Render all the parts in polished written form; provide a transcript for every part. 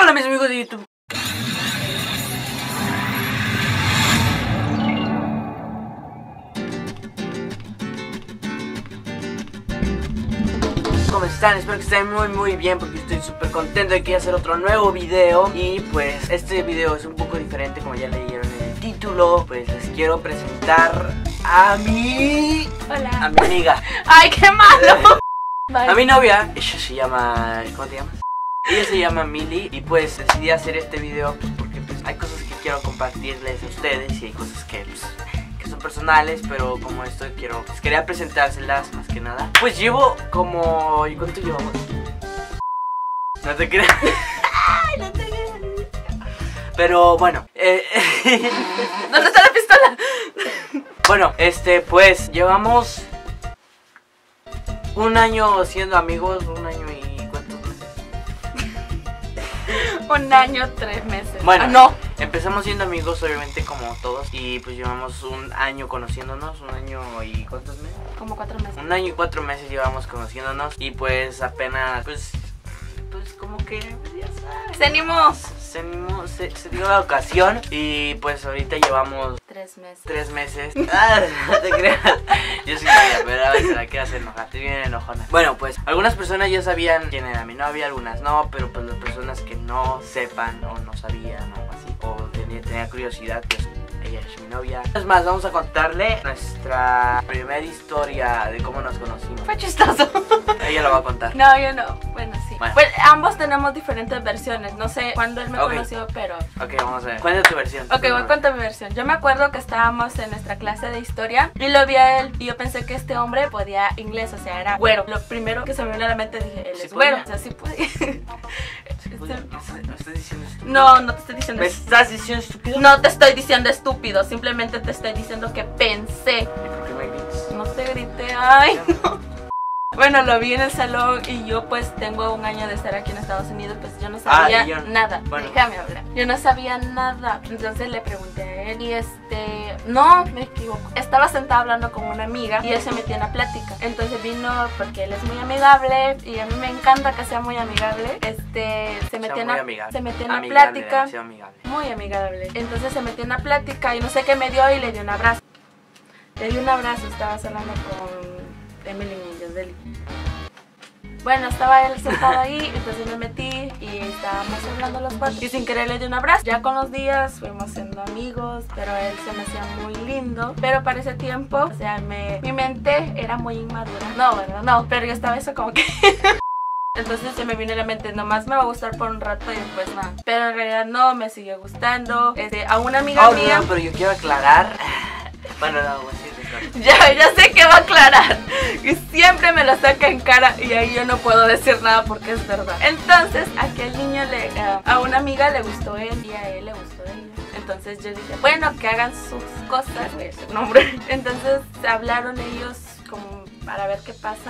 Hola mis amigos de YouTube. ¿Cómo están? Espero que estén muy bien porque estoy súper contento de que hacer otro nuevo video. Y pues este video es un poco diferente, como ya leyeron en el título. Pues les quiero presentar a mi... Hola. A mi amiga. ¡Ay, qué malo! A mi novia. Ella se llama... ¿Cómo te llamas? Ella se llama Mili. Y pues decidí hacer este video porque pues hay cosas que quiero compartirles a ustedes y hay cosas que pues, son personales, pero como esto pues quería presentárselas más que nada. Pues llevo como... ¿Y cuánto llevamos? No te creas. Ay, no te creas. Pero bueno, ¿Dónde está la pistola? bueno, pues llevamos un año siendo amigos, un año y ¿cuántos meses? 1 año, 3 meses. Bueno, no. Empezamos siendo amigos, obviamente, como todos. Y pues llevamos un año conociéndonos. Un año y ¿cuántos meses? Como 4 meses. 1 año y 4 meses llevamos conociéndonos. Y pues apenas, pues como que, pues, ya sabes. Se animó. Se dio la ocasión. Y pues ahorita llevamos 3 meses. 3 meses. Ah, no te creas. Yo sí sabía, pero a veces la que hace enojar. Estoy bien enojona. Bueno, pues algunas personas ya sabían quién era mi novia, algunas no. Pero pues las personas que no sepan o no sabían o así, o tenía curiosidad, pues ella es mi novia. Es más, vamos a contarle nuestra primera historia de cómo nos conocimos. Fue chistoso. Ella lo va a contar. No, yo no. Bueno, sí. Bueno. Pues ambos tenemos diferentes versiones. No sé cuándo él me conoció, pero... Ok, vamos a ver. Cuenta tu versión. Ok, voy a contar mi versión. Yo me acuerdo que estábamos en nuestra clase de historia y lo vi a él y yo pensé que este hombre podía inglés, o sea, era güero. Lo primero que se me vino a la mente dije, él ¿Sí es güero. podía? O sea, sí puede. ¿Me estás diciendo estúpido? No, no te estoy diciendo ¿Me estás diciendo estúpido? No te estoy diciendo estúpido, simplemente te estoy diciendo que pensé. ¿Y por qué me gritas? No te grité, ay no. Bueno, lo vi en el salón y yo pues tengo 1 año de estar aquí en Estados Unidos, pues yo no sabía nada. Bueno. Déjame hablar. Yo no sabía nada. Entonces le pregunté a él y no, me equivoco. Estaba sentada hablando con una amiga y él se metió en la plática. Entonces vino porque él es muy amigable y a mí me encanta que sea muy amigable. Se metió en la plática. Muy amigable. Entonces se metió en la plática y no sé qué me dio y le dio un abrazo. Le di un abrazo, estaba hablando con Emily y Yosdeli. Bueno, estaba él sentado ahí, entonces me metí y estábamos hablando los 4 y sin querer le di un abrazo. Ya con los días fuimos siendo amigos, pero él se me hacía muy lindo. Pero para ese tiempo, o sea, mi mente era muy inmadura. No, ¿verdad? No, pero yo estaba eso como que... Entonces se me vino a la mente, nomás me va a gustar por un rato y después nada. Pero en realidad no, me sigue gustando. A una amiga mía... No, pero yo quiero aclarar... Bueno, no, sí, ya sé que va a aclarar. Y siempre me lo saca en cara y ahí yo no puedo decir nada porque es verdad. Entonces, a aquel niño a una amiga le gustó él y a él le gustó ella. Entonces yo dije, bueno, que hagan sus cosas, voy a decir nombre. Entonces hablaron ellos como para ver qué pasa.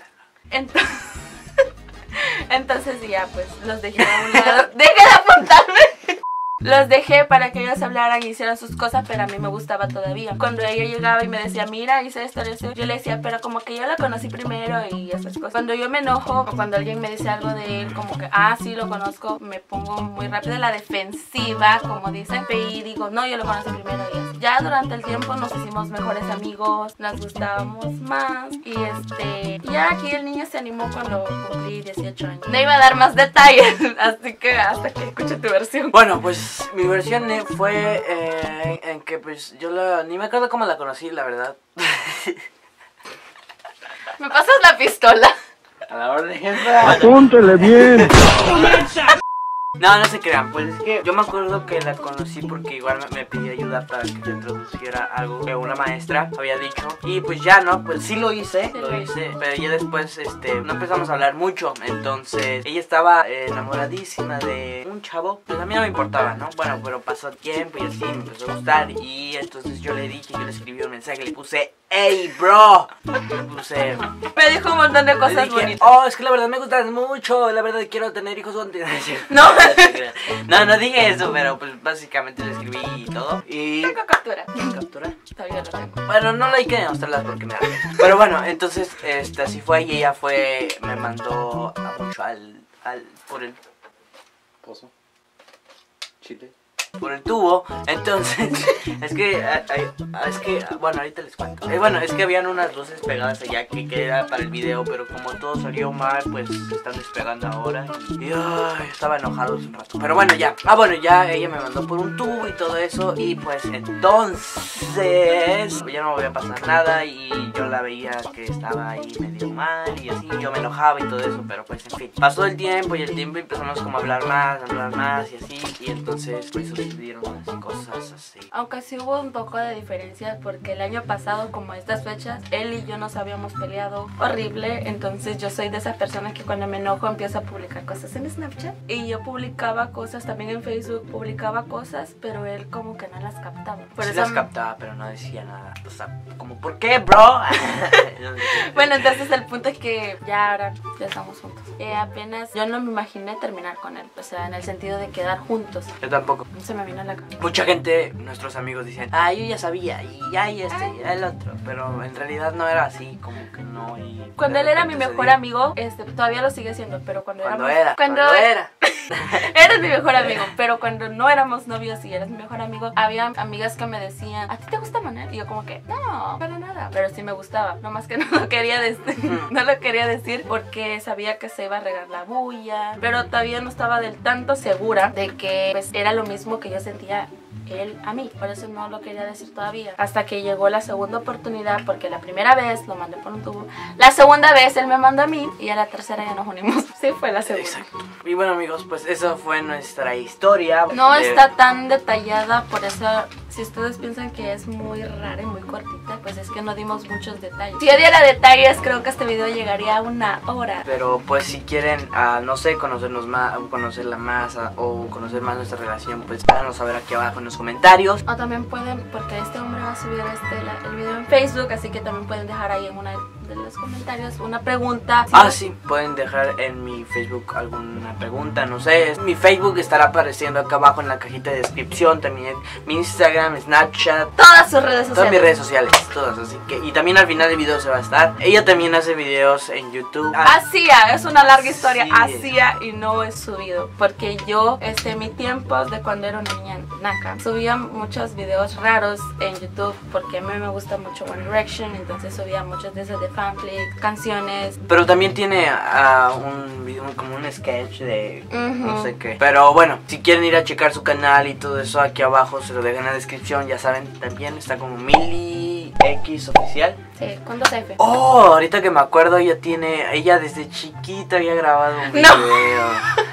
Entonces ya pues los dejé a un lado. ¡Deja de apuntarme! Los dejé para que ellos hablaran y hicieran sus cosas, pero a mí me gustaba todavía. Cuando ella llegaba y me decía, mira, hice esto, yo le decía, pero como que yo la conocí primero y esas cosas. Cuando yo me enojo o cuando alguien me dice algo de él, como que, sí, lo conozco, me pongo muy rápido a la defensiva, como dicen, y digo, no, yo lo conocí primero y así. Ya durante el tiempo nos hicimos mejores amigos, nos gustábamos más y ya aquí el niño se animó cuando cumplí 18 años. No iba a dar más detalles, así que hasta que escuche tu versión. Bueno, pues mi versión fue en que pues yo ni me acuerdo cómo la conocí, la verdad. ¿Me pasas la pistola? A la orden, jefa. Apúntele bien. No se crean, pues es que yo me acuerdo que la conocí porque igual me pidió ayuda para que te introduciera algo que una maestra había dicho. Y pues ya, ¿no? Pues sí lo hice, pero ya después, no empezamos a hablar mucho. Entonces, ella estaba enamoradísima de un chavo. Pues a mí no me importaba, ¿no? Bueno, pero pasó tiempo y así me empezó a gustar. Y entonces yo le dije, yo le escribí un mensaje, le puse, ¡hey, bro! Le puse... Me dijo un montón de cosas bonitas. Es que la verdad me gustas mucho, la verdad quiero tener hijos contigo. No. No dije eso, pero pues básicamente le escribí y todo. Y... Tengo captura. ¿Captura? Todavía lo tengo. Bueno, no la hay que demostrarlas porque me da pena. Pero bueno, entonces, así fue y ella me mandó mucho por el... Pozo. Chile. Por el tubo. Entonces es que bueno, ahorita les cuento. Bueno, es que habían unas luces pegadas allá que era para el video, pero como todo salió mal, pues se están despegando ahora. Y ay, estaba enojado hace un rato. Pero bueno, ya. Bueno, ya ella me mandó por un tubo y todo eso. Y pues entonces ya no me voy a pasar nada. Y yo la veía que estaba ahí medio mal y así. Yo me enojaba y todo eso, pero pues en fin. Pasó el tiempo y empezamos como a hablar más y así. Y entonces pues sucedieron unas cosas así. Aunque sí hubo un poco de diferencia porque el año pasado, como a estas fechas, él y yo nos habíamos peleado horrible. Entonces yo soy de esas personas que cuando me enojo empiezo a publicar cosas en Snapchat. Y yo publicaba cosas también en Facebook, publicaba cosas, pero él como que no las captaba. Por Sí eso las captaba, pero no decía nada. O sea, como, ¿por qué, bro? Bueno, entonces el punto es que ya ahora ya estamos juntos. Apenas yo no me imaginé terminar con él, o sea, en el sentido de quedar juntos. Yo tampoco. No se me vino a la cabeza. Mucha gente, nuestros amigos dicen, yo ya sabía, y y el otro. Pero en realidad no era así, como que no. Y cuando de él era mi repente mejor se dio. amigo, todavía lo sigue siendo, pero cuando Cuando éramos... era. Eres mi mejor amigo, pero cuando no éramos novios y eres mi mejor amigo, había amigas que me decían, ¿a ti te gusta Manuel? Y yo como que, no, para nada. Pero sí me gustaba, nomás que no lo quería decir, no lo quería decir porque sabía que se iba a regar la bulla, pero todavía no estaba del tanto segura de que pues era lo mismo que yo sentía él a mí, por eso no lo quería decir todavía, hasta que llegó la segunda oportunidad, porque la primera vez lo mandé por un tubo, la segunda vez él me mandó a mí y a la tercera ya nos unimos. Sí, fue la segunda. Exacto. Y bueno, amigos, pues eso fue nuestra historia. No está tan detallada, por eso si ustedes piensan que es muy rara y muy cortita, pues es que no dimos muchos detalles. Si yo diera detalles, creo que este video llegaría a 1 hora. Pero pues si quieren, no sé, conocernos más, conocerla más o conocer más nuestra relación, pues háganos saber aquí abajo en los comentarios. O también pueden, porque este hombre va a subir el video en Facebook, así que también pueden dejar ahí en una de los comentarios una pregunta. Sí, pueden dejar en mi Facebook alguna pregunta, no sé. Mi Facebook estará apareciendo acá abajo en la cajita de descripción, también mi Instagram, Snapchat, Todas sus redes sociales. todas mis redes sociales, todas, así que, y también al final del video se va a estar. Ella también hace videos en YouTube. Hacía, es una larga historia, Sí. hacía y no he subido, porque yo, mi tiempo de cuando era una niña naca, subía muchos videos raros en YouTube, porque a mí me gusta mucho One Direction, entonces subía muchos de esos de fanfics, canciones. Pero también tiene un video como un sketch de no Ujú. sé qué. Pero bueno, si quieren ir a checar su canal y todo eso, aquí abajo se lo dejan en la descripción. Ya saben, también está como Mili X oficial. Sí, con 2 F. Oh, ahorita que me acuerdo, ella desde chiquita había grabado un No. video.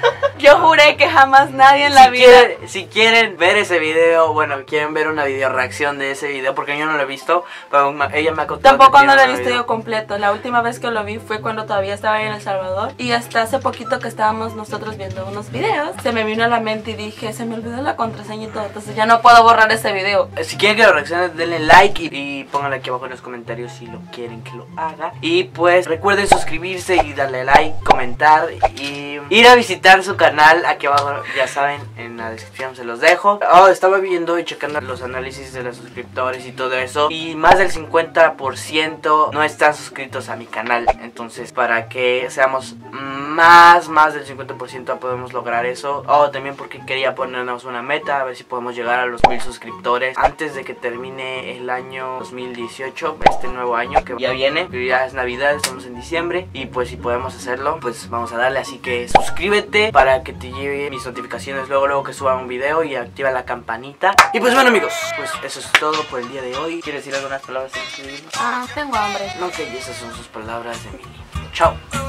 Yo juré que jamás nadie en la vida... Si quieren ver ese video, bueno, quieren ver una video reacción de ese video, porque yo no lo he visto, pero ella me ha contado. Tampoco que no lo he tiene visto un yo completo. La última vez que lo vi fue cuando todavía estaba en El Salvador. Y hasta hace poquito que estábamos nosotros viendo unos videos, se me vino a la mente y dije, se me olvidó la contraseña y todo. Entonces ya no puedo borrar ese video. Si quieren que lo reaccionen, denle like y pónganle aquí abajo en los comentarios si lo quieren que lo haga. Y pues recuerden suscribirse y darle like, comentar y ir a visitar su canal. Aquí abajo, ya saben, en la descripción se los dejo. Estaba viendo y checando los análisis de los suscriptores y todo eso, y más del 50% no están suscritos a mi canal. Entonces, para que seamos más del 50% podemos lograr eso. También porque quería ponernos una meta, a ver si podemos llegar a los 1000 suscriptores antes de que termine el año 2018, este nuevo año que ya viene. Ya es Navidad, estamos en diciembre, y pues si podemos hacerlo, pues vamos a darle. Así que suscríbete para que te lleve mis notificaciones luego que suba un video, y activa la campanita. Y pues bueno, amigos, pues eso es todo por el día de hoy. ¿Quieres decir algunas palabras antes de irnos? Tengo hambre. No, que esas son sus palabras de Mili. Chao.